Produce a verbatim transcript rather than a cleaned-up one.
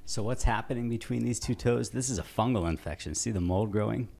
So what's happening between these two toes? This is a fungal infection. See the mold growing?